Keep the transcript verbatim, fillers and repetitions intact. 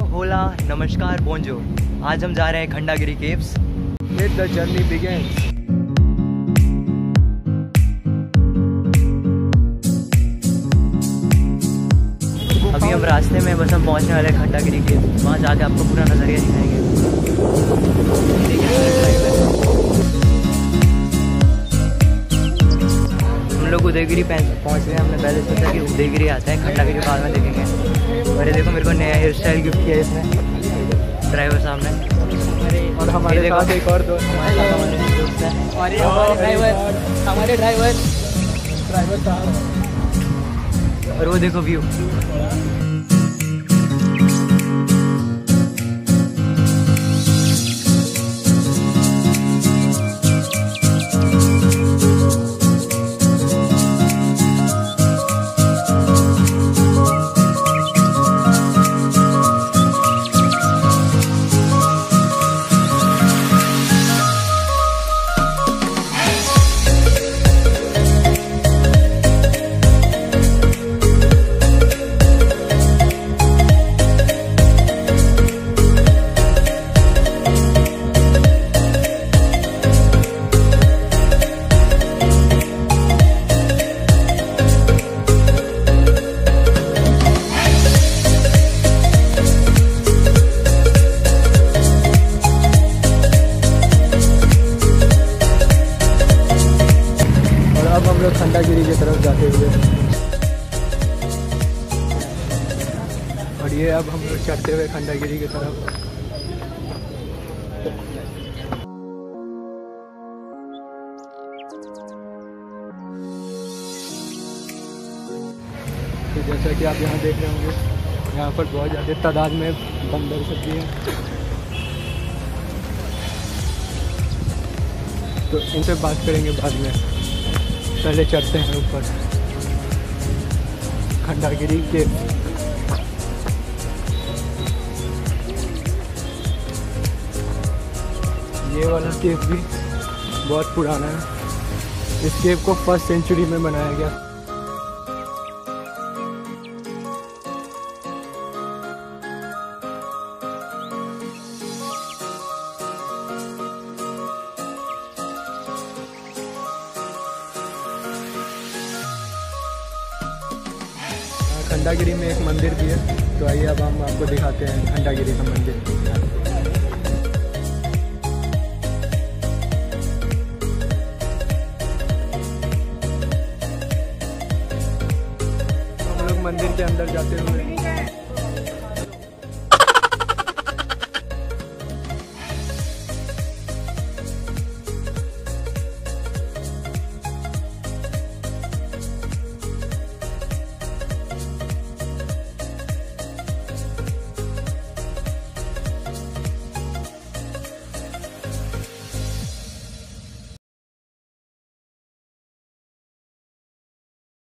होला, नमस्कार, बोंजोर। आज हम जा रहे हैं Khandagiri caves. Let the journey begins। अभी हम रास्ते में बस हम पहुंचने वाले हैं खंडागिरी केव्स। वहाँ जाके आपको पूरा नज़रिया दिखाएंगे। हम लोग उदयगिरी पहुंच रहे हैं। हमने पहले सोचा कि उदयगिरी आता है, खंडागिरी बाद में देखेंगे। और ये देखो, मेरे को नया हेयर स्टाइल गिफ्ट किया इसने ड्राइवर साहब ने। और हमारे साथ एक और दोस्त हमारे साथ हमारे दोस्त हैं और ये हमारे ड्राइवर हमारे ड्राइवर ड्राइवर साहब। और वो देखो व्यू। हम लोग खंडागिरी की तरफ जाते हुए, और ये अब हम लोग चढ़ते हुए खंडागिरी की तरफ। तो जैसा कि आप यहाँ देख रहे होंगे, यहाँ पर बहुत ज़्यादा तादाद में बंदर सब भी हैं। तो इनसे बात करेंगे बाद में। पहले चढ़ते हैं ऊपर खंडागिरी के। ये वाला केव भी बहुत पुराना है। इस केव को फर्स्ट सेंचुरी में बनाया गया। खंडागिरी में एक मंदिर भी है, तो आइए अब हम आपको दिखाते हैं खंडागिरी का मंदिर। हम लोग मंदिर के अंदर जाते हुए